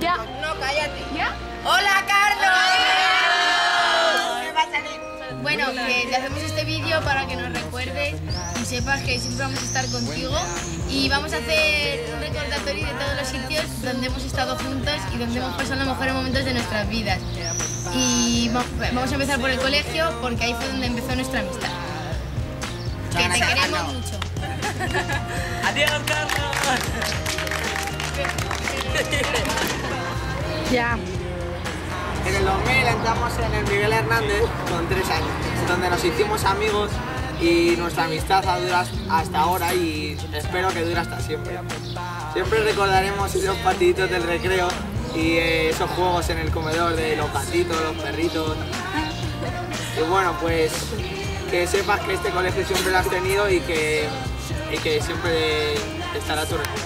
Ya. No, cállate. ¿Ya? ¡Hola, Carlos! ¿Qué va a salir? Bueno, que te hacemos este vídeo para que nos recuerdes y sepas que siempre vamos a estar contigo y vamos a hacer un recordatorio de todos los sitios donde hemos estado juntos y donde hemos pasado los mejores momentos de nuestras vidas. Y vamos a empezar por el colegio porque ahí fue donde empezó nuestra amistad. Que te queremos mucho. ¡Adiós, Carlos! Ya. En el 2000 entramos en el Miguel Hernández con 3 años, donde nos hicimos amigos y nuestra amistad ha durado hasta ahora y espero que dure hasta siempre. Siempre recordaremos esos patitos del recreo y esos juegos en el comedor de los gatitos, los perritos. Y bueno, pues que sepas que este colegio siempre lo has tenido y que siempre estará a tu recuerdo.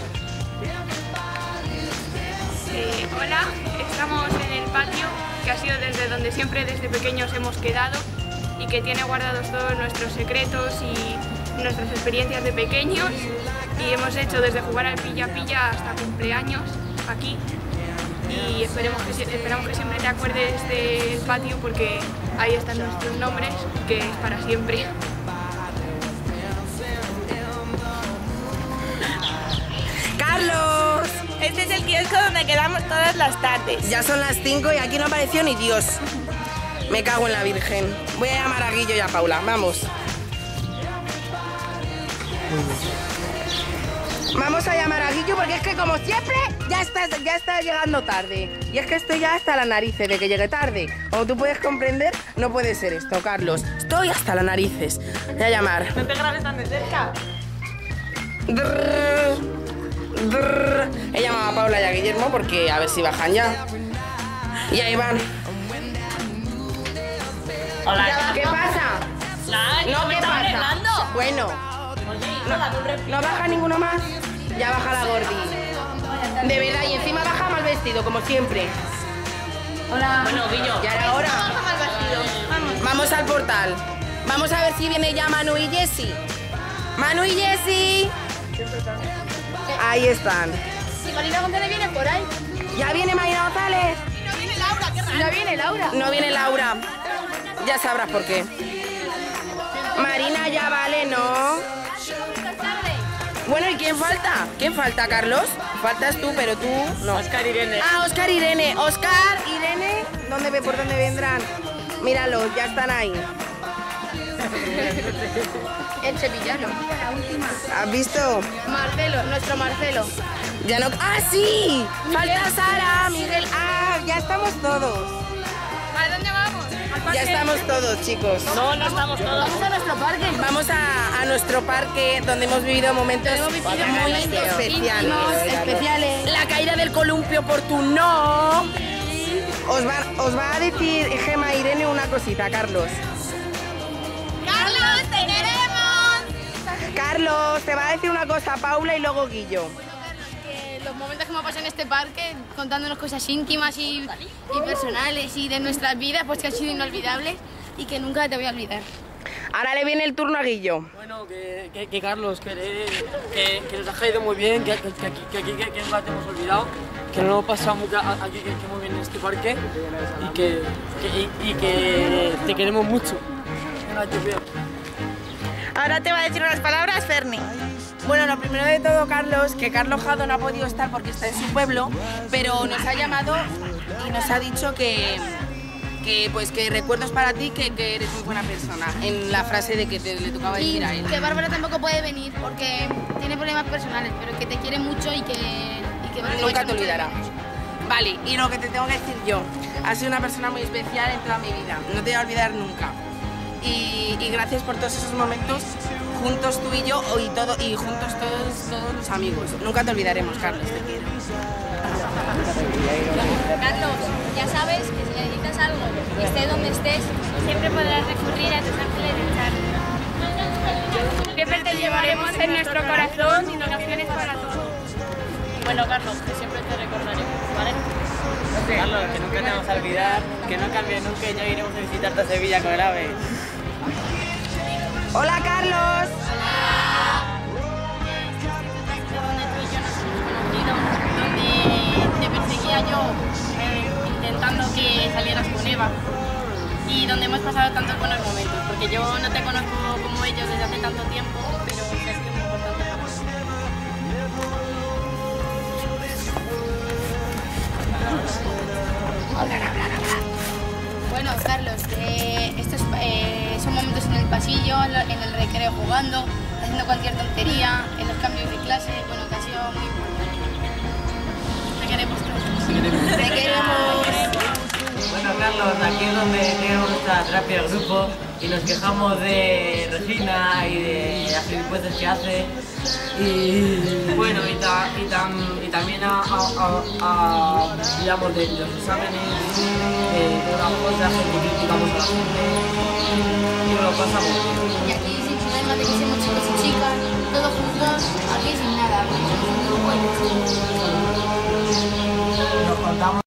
Hola, estamos en el patio, que ha sido desde donde siempre desde pequeños hemos quedado y que tiene guardados todos nuestros secretos y nuestras experiencias de pequeños y hemos hecho desde jugar al pilla-pilla hasta cumpleaños aquí y esperamos que siempre te acuerdes del patio porque ahí están nuestros nombres, que es para siempre. ¡Carlos! Este es el kiosco donde quedamos todas las tardes. Ya son las 5 y aquí no apareció ni Dios. Me cago en la Virgen. Voy a llamar a Guillo y a Paula. Vamos. Vamos a llamar a Guillo porque es que como siempre ya está llegando tarde. Y es que estoy ya hasta las narices de que llegue tarde. Como tú puedes comprender, no puede ser esto, Carlos. Estoy hasta las narices. Voy a llamar. No te grabes tan de cerca. He llamado a Paula y a Guillermo porque a ver si bajan ya. Y ahí van. Hola. ¿Qué pasa? No, ¿qué pasa? Bueno, no baja ninguno más. Ya baja la Gordi. De verdad, y encima baja mal vestido, como siempre. Hola. Bueno, Guillo. Y ahora. Vamos al portal. Vamos a ver si viene ya Manu y Jessie. Manu y Jessie. Ahí están. ¿Y Marina González viene por ahí? Ya viene Marina González. ¿No viene Laura? No viene Laura. Ya sabrás por qué. Marina ya vale, ¿no? Bueno, ¿y quién falta? ¿Quién falta, Carlos? Faltas tú, pero tú no. Oscar Irene. Ah, Oscar Irene. Oscar, Irene, ¿por dónde vendrán? Míralos, ya están ahí. El sevillano. La última. ¿Has visto? Marcelo, nuestro Marcelo. Ya no. ¡Ah, sí! Falta Sara, Miguel. ¡Ah, ya estamos todos! ¿A dónde vamos? Ya estamos todos, chicos. No, no estamos todos. Vamos a nuestro parque. Vamos a nuestro parque donde hemos vivido momentos muy especiales. Especiales. La caída del columpio por tu no. Os va a decir Gemma e Irene una cosita, Carlos. ¡Carlos, te queremos! Carlos, te va a decir una cosa Paula y luego Guillo. Que los momentos que hemos pasado en este parque, contándonos cosas íntimas y personales y de nuestras vidas, pues que han sido inolvidables y que nunca te voy a olvidar. Ahora le viene el turno a Guillo. Bueno, que Carlos, que nos ha caído muy bien, que aquí que nunca te hemos olvidado, que no lo hemos pasado aquí que muy bien en este parque y que te queremos mucho. Venga, te veo. Ahora te va a decir unas palabras, Ferni. Bueno, lo primero de todo, Carlos, que Carlos Jado no ha podido estar porque está en su pueblo, pero nos ha llamado y nos ha dicho que recuerdos para ti, que eres muy buena persona, en la frase de que le tocaba Y decir a él. que Bárbara tampoco puede venir porque tiene problemas personales, pero que te quiere mucho y que Nunca te olvidará. Vale, y lo que te tengo que decir yo, has sido una persona muy especial en toda mi vida, no te voy a olvidar nunca. Y gracias por todos esos momentos, juntos tú y yo, y juntos todos los amigos. Nunca te olvidaremos, Carlos, te quiero. Carlos, ya sabes que si necesitas algo, estés donde estés, siempre podrás recurrir a tus ángeles de charla. Siempre te llevaremos en nuestro corazón y oraciones para todos. Bueno, Carlos, que siempre te recordaremos, ¿vale? Carlos, que nunca te vamos a olvidar, que no cambie nunca y ya iremos a visitarte a Sevilla con el AVE. Hola, Carlos. Donde te perseguía estaría yo intentando que salieras con Eva y donde hemos pasado tantos buenos momentos, porque yo no te conozco como ellos desde hace tanto tiempo, pero sí ha sido muy importante para mí. Bueno, Carlos, estos son momentos en el pasillo, en el recreo jugando, haciendo cualquier tontería, en los cambios de clase, bueno, que ha sido muy importante. Te queremos todos. Te queremos. Bueno, Carlos, aquí es donde tenemos nuestra terapia de grupo y nos quejamos de Regina y de las gilipolleces que hace. Y bueno, y también digamos, de los exámenes, una cosa que criticamos a la gente y lo pasamos bien. Y aquí sin problema de que seamos chicos y chicas, todos juntos, aquí sin nada, porque somos un grupo y Nos contamos.